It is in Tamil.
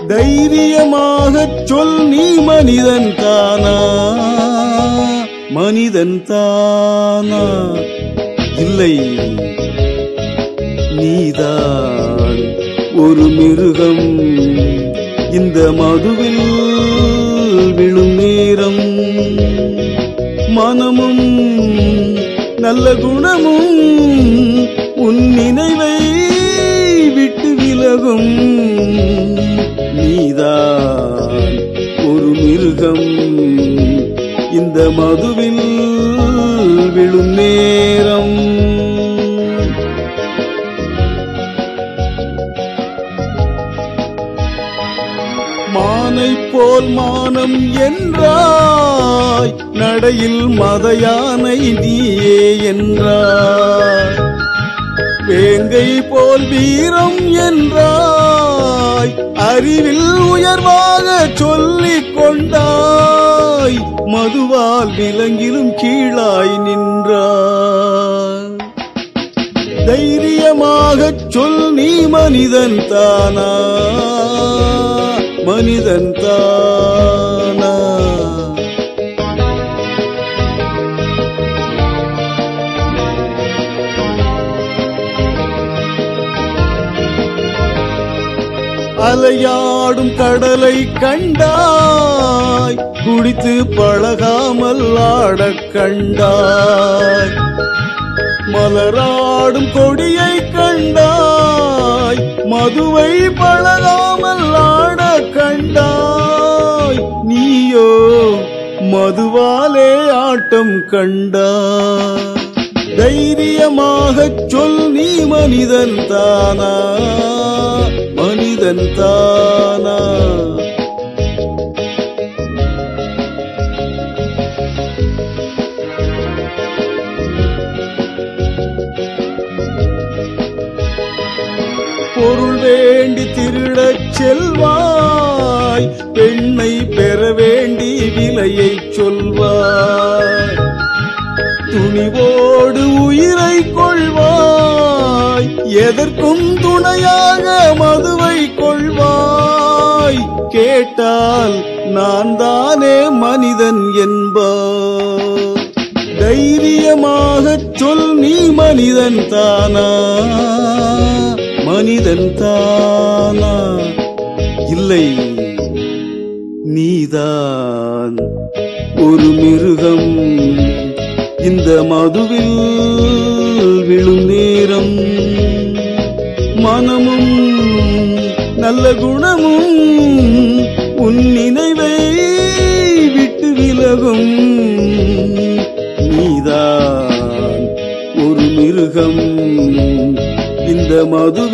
தைரியமாகச் சொல், நீ மனிதன் தானா? மனிதன் தானா? இல்லை, நீதான் ஒரு மிருகம். இந்த மதுவில் விழும் நேரம் மனமும் நல்ல குணமும் உன் நினைவை விட்டு விலகும். நீதான் ஒரு மிருகம். இந்த மதுவில் விழும் நேரம் மானை போல் மானம் என்றாய், நடையில் மதயானை நீயே என்றாய். வேங்கை போல் வீரம் என்றாய், அறிவில் உயர்வாக சொல்லிக் கொண்டாய். மதுவால் விலங்கிலும் கீழாய் நின்றாய். தைரியமாகச் சொல், நீ மனிதன் தானா? மனிதன் தானா? அலையாடும் கடலை கண்டாய், குடித்து பழகாமல் ஆடக் கண்டாய். மலராடும் கொடியை கண்டாய், மதுவை பழகாமல் ஆடக் கண்டாய். நீயோ மதுவாலே ஆட்டம் கண்டாய். தைரியமாகச் சொல், நீ மனிதன் தானா? மனிதன் தானா? பொருள் வேண்டி திருடச் செல்வாய், பெண்ணை பெற வேண்டி விலையை சொல்வாய். துணிவோடு உயிரை கொள்வாய், எதற்கும் துணையாக மதுவை கொள்வாய். கேட்டால் நான் தானே மனிதன் என்பாய். தைரியமாகச் சொல், நீ மனிதன் தானா? மனிதன் தானா? இல்லை, நீதான் ஒரு மிருகம். இந்த மதுவில் விழும் நேரம் மனமும் நல்ல குணமும் உன் நினைவை விட்டு விலகும். நீதான் ஒரு மிருகம். இந்த மது